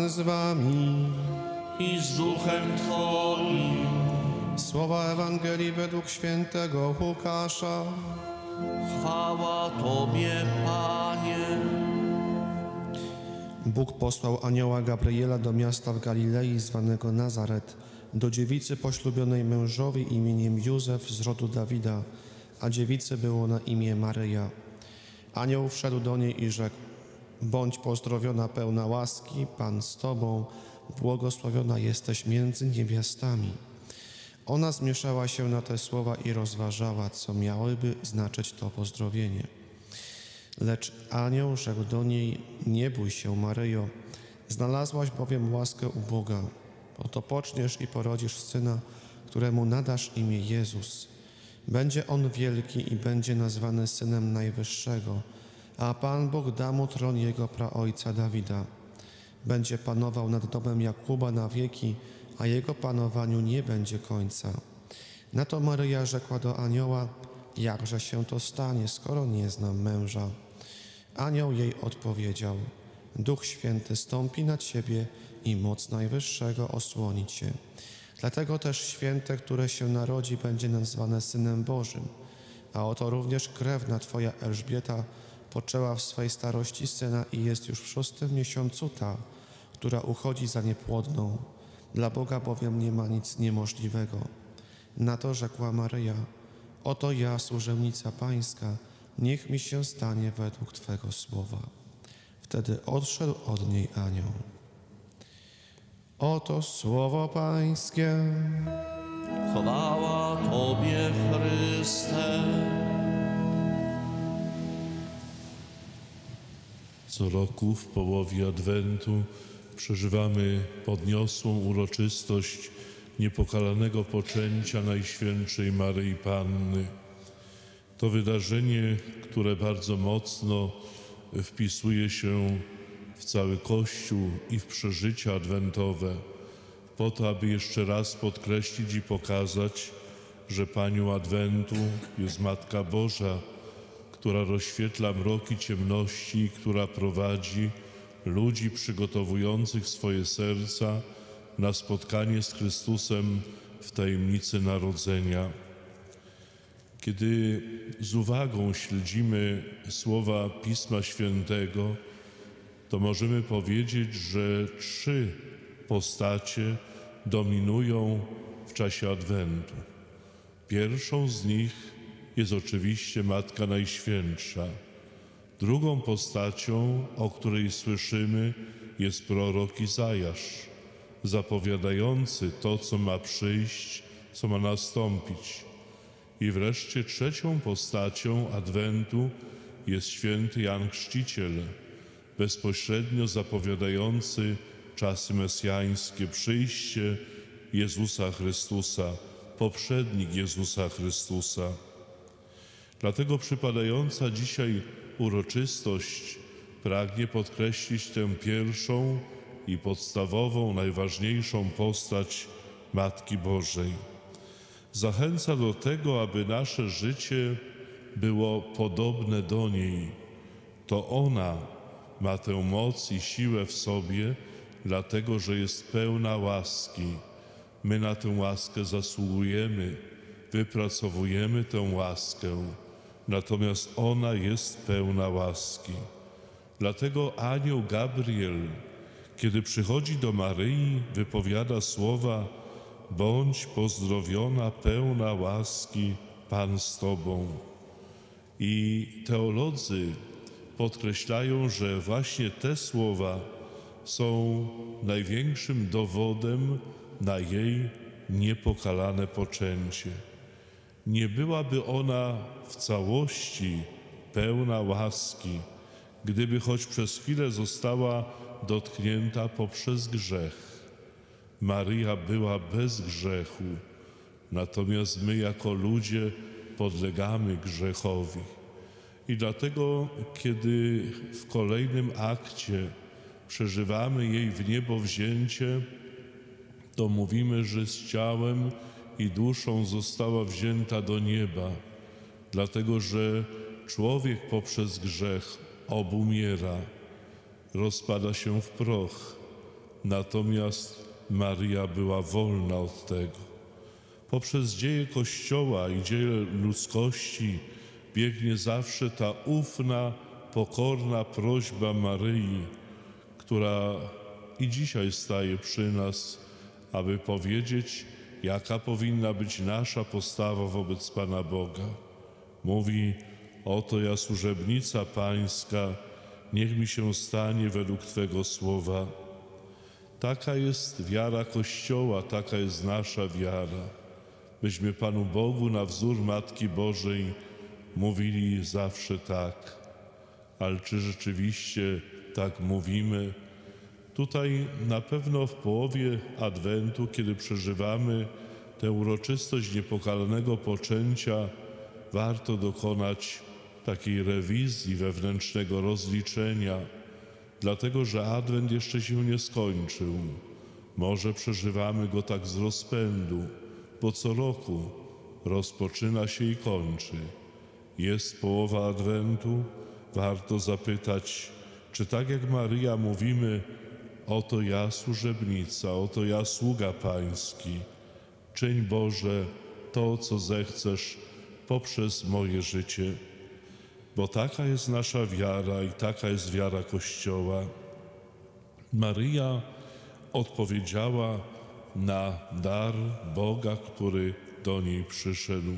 Pan z wami. I z duchem Twoim. Słowa Ewangelii według świętego Łukasza. Chwała Tobie, Panie. Bóg posłał anioła Gabriela do miasta w Galilei zwanego Nazaret, do dziewicy poślubionej mężowi imieniem Józef z rodu Dawida, a dziewicy było na imię Maryja. Anioł wszedł do niej i rzekł: bądź pozdrowiona, pełna łaski, Pan z Tobą, błogosławiona jesteś między niewiastami. Ona zmieszała się na te słowa i rozważała, co miałyby znaczyć to pozdrowienie. Lecz anioł rzekł do niej: nie bój się, Maryjo, znalazłaś bowiem łaskę u Boga. Oto poczniesz i porodzisz syna, któremu nadasz imię Jezus. Będzie on wielki i będzie nazwany Synem Najwyższego, a Pan Bóg da mu tron jego praojca Dawida. Będzie panował nad domem Jakuba na wieki, a jego panowaniu nie będzie końca. Na to Maryja rzekła do anioła: jakże się to stanie, skoro nie znam męża? Anioł jej odpowiedział: Duch Święty stąpi na ciebie i moc Najwyższego osłoni cię. Dlatego też święte, które się narodzi, będzie nazwane Synem Bożym. A oto również krewna twoja Elżbieta poczęła w swej starości syna i jest już w 6. miesiącu ta, która uchodzi za niepłodną. Dla Boga bowiem nie ma nic niemożliwego. Na to rzekła Maryja: oto ja, służebnica Pańska, niech mi się stanie według Twego słowa. Wtedy odszedł od niej anioł. Oto słowo Pańskie. Chwała Tobie, Chryste. Co roku w połowie Adwentu przeżywamy podniosłą uroczystość niepokalanego poczęcia Najświętszej Maryi Panny. To wydarzenie, które bardzo mocno wpisuje się w cały Kościół i w przeżycia adwentowe, po to, aby jeszcze raz podkreślić i pokazać, że Panią Adwentu jest Matka Boża, która rozświetla mroki ciemności, która prowadzi ludzi przygotowujących swoje serca na spotkanie z Chrystusem w tajemnicy narodzenia. Kiedy z uwagą śledzimy słowa Pisma Świętego, to możemy powiedzieć, że 3 postacie dominują w czasie Adwentu. Pierwszą z nich jest oczywiście Matka Najświętsza. Drugą postacią, o której słyszymy, jest prorok Izajasz, zapowiadający to, co ma przyjść, co ma nastąpić. I wreszcie trzecią postacią Adwentu jest święty Jan Chrzciciel, bezpośrednio zapowiadający czasy mesjańskie, przyjście Jezusa Chrystusa, poprzednik Jezusa Chrystusa. Dlatego przypadająca dzisiaj uroczystość pragnie podkreślić tę pierwszą i podstawową, najważniejszą postać Matki Bożej. Zachęca do tego, aby nasze życie było podobne do niej. To ona ma tę moc i siłę w sobie, dlatego że jest pełna łaski. My na tę łaskę zasługujemy, wypracowujemy tę łaskę, natomiast ona jest pełna łaski. Dlatego anioł Gabriel, kiedy przychodzi do Maryi, wypowiada słowa: bądź pozdrowiona, pełna łaski, Pan z Tobą. I teolodzy podkreślają, że właśnie te słowa są największym dowodem na jej niepokalane poczęcie. Nie byłaby ona w całości pełna łaski, gdyby choć przez chwilę została dotknięta poprzez grzech. Maryja była bez grzechu, natomiast my jako ludzie podlegamy grzechowi. I dlatego, kiedy w kolejnym akcie przeżywamy jej wniebowzięcie, to mówimy, że z ciałem i duszą została wzięta do nieba, dlatego że człowiek poprzez grzech obumiera, rozpada się w proch, natomiast Maryja była wolna od tego. Poprzez dzieje Kościoła i dzieje ludzkości biegnie zawsze ta ufna, pokorna prośba Maryi, która i dzisiaj staje przy nas, aby powiedzieć, jaka powinna być nasza postawa wobec Pana Boga. Mówi: oto ja służebnica Pańska, niech mi się stanie według Twego słowa. Taka jest wiara Kościoła, taka jest nasza wiara. Byśmy Panu Bogu na wzór Matki Bożej mówili zawsze tak. Ale czy rzeczywiście tak mówimy? Tutaj na pewno w połowie Adwentu, kiedy przeżywamy tę uroczystość niepokalanego poczęcia, warto dokonać takiej rewizji, wewnętrznego rozliczenia, dlatego że Adwent jeszcze się nie skończył. Może przeżywamy go tak z rozpędu, bo co roku rozpoczyna się i kończy. Jest połowa Adwentu, warto zapytać, czy tak jak Maryja mówimy: oto ja służebnica, oto ja sługa Pański, czyń Boże to, co zechcesz poprzez moje życie. Bo taka jest nasza wiara i taka jest wiara Kościoła. Maryja odpowiedziała na dar Boga, który do niej przyszedł.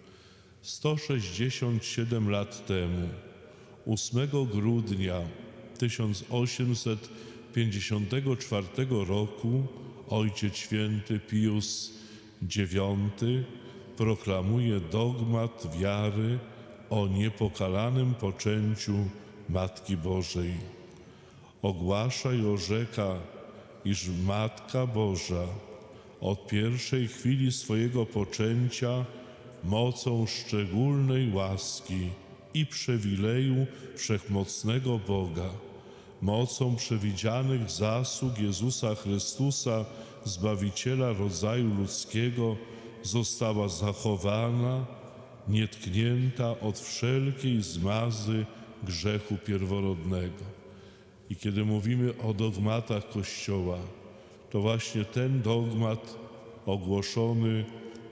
167 lat temu, 8 grudnia 1854 roku, Ojciec Święty Pius IX proklamuje dogmat wiary o niepokalanym poczęciu Matki Bożej. Ogłasza i orzeka, iż Matka Boża od pierwszej chwili swojego poczęcia mocą szczególnej łaski i przywileju wszechmocnego Boga, mocą przewidzianych zasług Jezusa Chrystusa, Zbawiciela rodzaju ludzkiego, została zachowana, nietknięta od wszelkiej zmazy grzechu pierworodnego. I kiedy mówimy o dogmatach Kościoła, to właśnie ten dogmat ogłoszony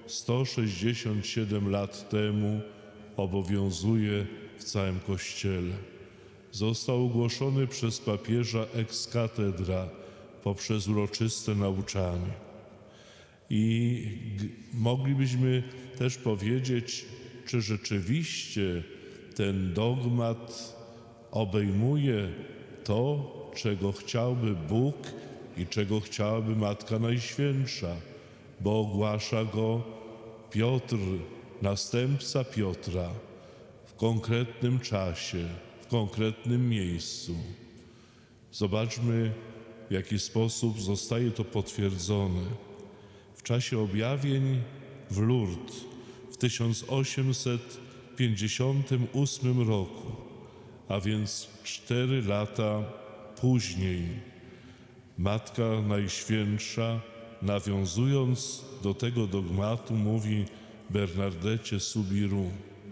167 lat temu obowiązuje w całym Kościele. Został ogłoszony przez papieża ex cathedra poprzez uroczyste nauczanie. I moglibyśmy też powiedzieć, czy rzeczywiście ten dogmat obejmuje to, czego chciałby Bóg i czego chciałaby Matka Najświętsza, bo ogłasza go Piotr, następca Piotra, w konkretnym czasie, w konkretnym miejscu. Zobaczmy, w jaki sposób zostaje to potwierdzone. W czasie objawień w Lourdes w 1858 roku, a więc 4 lata później, Matka Najświętsza, nawiązując do tego dogmatu, mówi Bernardecie Soubirous: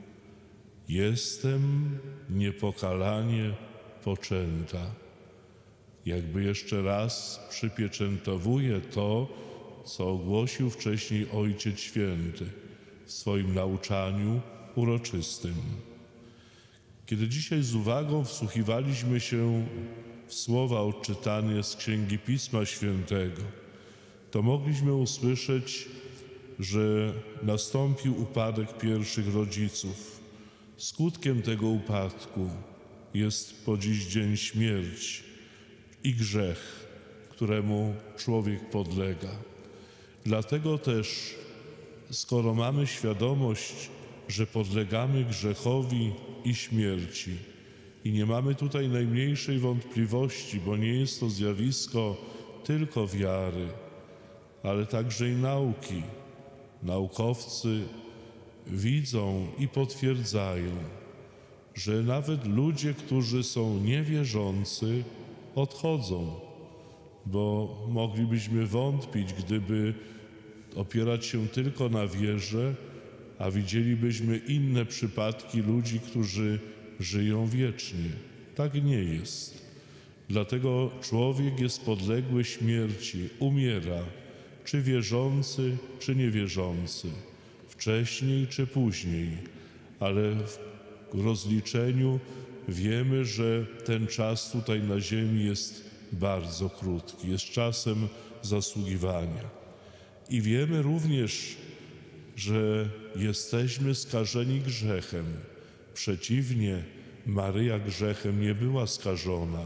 jestem niepokalanie poczęta. Jakby jeszcze raz przypieczętowuje to, co ogłosił wcześniej Ojciec Święty w swoim nauczaniu uroczystym. Kiedy dzisiaj z uwagą wsłuchiwaliśmy się w słowa odczytane z Księgi Pisma Świętego, to mogliśmy usłyszeć, że nastąpił upadek pierwszych rodziców. Skutkiem tego upadku jest po dziś dzień śmierć i grzech, któremu człowiek podlega. Dlatego też, skoro mamy świadomość, że podlegamy grzechowi i śmierci i nie mamy tutaj najmniejszej wątpliwości, bo nie jest to zjawisko tylko wiary, ale także i nauki. Naukowcy widzą i potwierdzają, że nawet ludzie, którzy są niewierzący, odchodzą, bo moglibyśmy wątpić, gdyby opierać się tylko na wierze, a widzielibyśmy inne przypadki ludzi, którzy żyją wiecznie. Tak nie jest. Dlatego człowiek jest podległy śmierci, umiera, czy wierzący, czy niewierzący, wcześniej czy później, ale w rozliczeniu wiemy, że ten czas tutaj na ziemi jest bardzo krótki, jest czasem zasługiwania. I wiemy również, że jesteśmy skażeni grzechem. Przeciwnie, Maryja grzechem nie była skażona.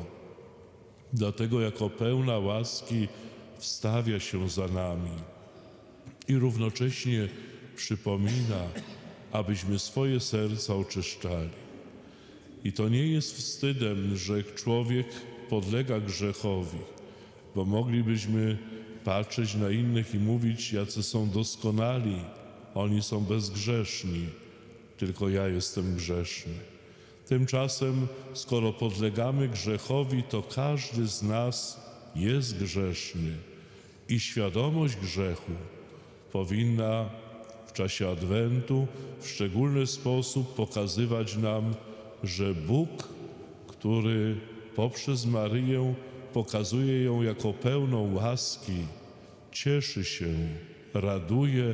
Dlatego jako pełna łaski wstawia się za nami i równocześnie przypomina, abyśmy swoje serca oczyszczali. I to nie jest wstydem, że człowiek podlega grzechowi, bo moglibyśmy patrzeć na innych i mówić, jacy są doskonali, oni są bezgrzeszni, tylko ja jestem grzeszny. Tymczasem, skoro podlegamy grzechowi, to każdy z nas jest grzeszny i świadomość grzechu powinna w czasie Adwentu w szczególny sposób pokazywać nam, że Bóg, który poprzez Maryję pokazuje ją jako pełną łaski, cieszy się, raduje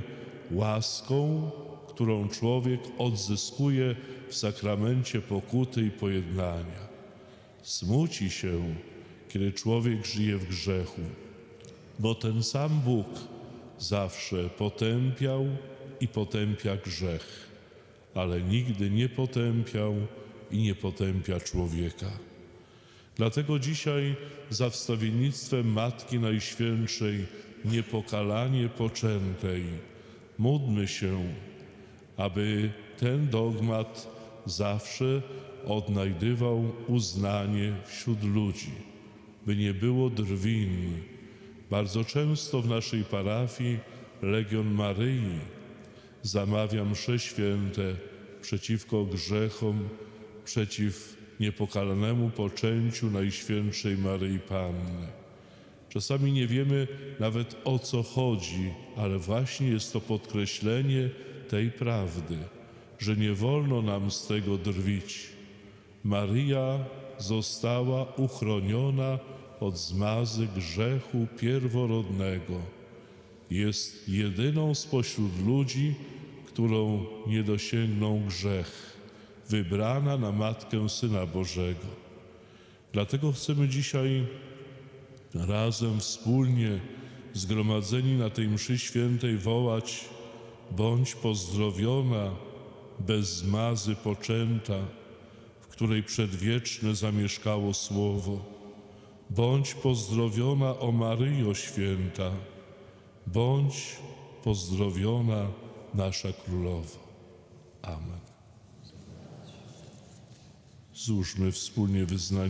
łaską, którą człowiek odzyskuje w sakramencie pokuty i pojednania. Smuci się, kiedy człowiek żyje w grzechu, bo ten sam Bóg zawsze potępiał i potępia grzech, ale nigdy nie potępiał i nie potępia człowieka. Dlatego dzisiaj za wstawiennictwem Matki Najświętszej, niepokalanie poczętej, módlmy się, aby ten dogmat zawsze odnajdywał uznanie wśród ludzi, by nie było drwin. Bardzo często w naszej parafii Legion Maryi zamawia msze święte przeciwko grzechom, przeciw niepokalanemu poczęciu Najświętszej Maryi Panny. Czasami nie wiemy nawet, o co chodzi, ale właśnie jest to podkreślenie tej prawdy, że nie wolno nam z tego drwić. Maryja została uchroniona od zmazy grzechu pierworodnego. Jest jedyną spośród ludzi, którą nie dosięgnął grzech, wybrana na Matkę Syna Bożego. Dlatego chcemy dzisiaj razem, wspólnie, zgromadzeni na tej mszy świętej wołać: bądź pozdrowiona, bez zmazy poczęta, w której przedwieczne zamieszkało Słowo. Bądź pozdrowiona, o Maryjo Święta, bądź pozdrowiona, nasza Królowo. Amen. Złóżmy wspólnie wyznanie